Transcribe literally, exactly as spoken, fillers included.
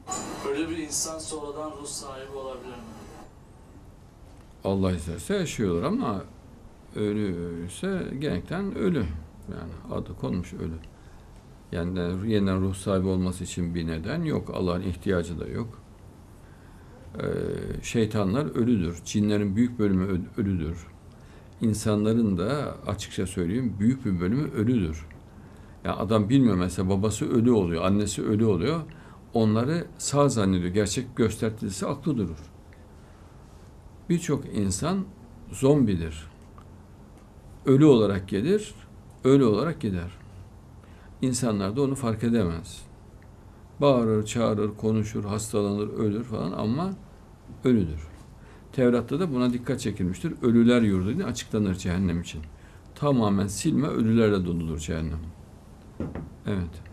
Böyle bir insan sonradan ruh sahibi olabilir mi? Allah isterse yaşıyorlar ama ölüyse genellikle ölü. Yani adı konmuş ölü. Yani de yeniden ruh sahibi olması için bir neden yok. Allah'ın ihtiyacı da yok. Ee, şeytanlar ölüdür. Cinlerin büyük bölümü ölüdür. İnsanların da açıkça söyleyeyim büyük bir bölümü ölüdür. Yani adam bilmiyor mesela babası ölü oluyor, annesi ölü oluyor. Onları sağ zannediyor. Gerçek gösterdiğisi aklı durur. Birçok insan zombidir. Ölü olarak gelir, ölü olarak gider. İnsanlar da onu fark edemez. Bağırır, çağırır, konuşur, hastalanır, ölür falan ama ölüdür. Tevrat'ta da buna dikkat çekilmiştir. Ölüler yurdu diye açıklanır cehennem için. Tamamen silme, ölülerle doludur cehennem. Evet.